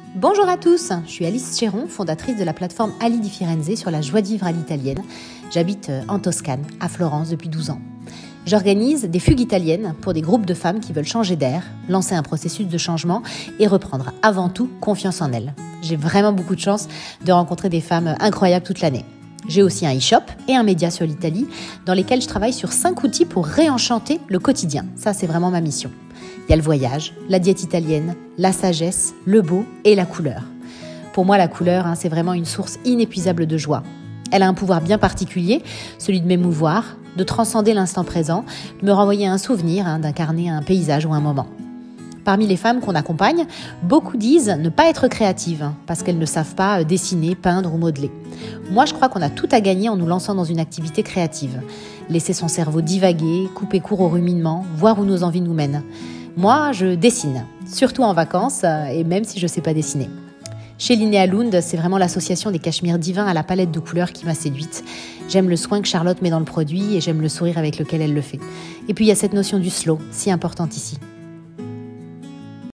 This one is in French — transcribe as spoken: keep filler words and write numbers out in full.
Bonjour à tous, je suis Alice Chéron, fondatrice de la plateforme Ali di Firenze sur la joie de vivre à l'italienne. J'habite en Toscane, à Florence, depuis douze ans. J'organise des fugues italiennes pour des groupes de femmes qui veulent changer d'air, lancer un processus de changement et reprendre avant tout confiance en elles. J'ai vraiment beaucoup de chance de rencontrer des femmes incroyables toute l'année. J'ai aussi un e-shop et un média sur l'Italie dans lesquels je travaille sur cinq outils pour réenchanter le quotidien. Ça, c'est vraiment ma mission. Il y a le voyage, la diète italienne, la sagesse, le beau et la couleur. Pour moi, la couleur, hein, c'est vraiment une source inépuisable de joie. Elle a un pouvoir bien particulier, celui de m'émouvoir, de transcender l'instant présent, de me renvoyer un souvenir, hein, d'incarner un paysage ou un moment. Parmi les femmes qu'on accompagne, beaucoup disent ne pas être créatives hein, parce qu'elles ne savent pas dessiner, peindre ou modeler. Moi, je crois qu'on a tout à gagner en nous lançant dans une activité créative. Laisser son cerveau divaguer, couper court au ruminement, voir où nos envies nous mènent. Moi, je dessine, surtout en vacances et même si je ne sais pas dessiner. Chez Linnea Lund, c'est vraiment l'association des cachemires divins à la palette de couleurs qui m'a séduite. J'aime le soin que Charlotte met dans le produit et j'aime le sourire avec lequel elle le fait. Et puis il y a cette notion du slow, si importante ici.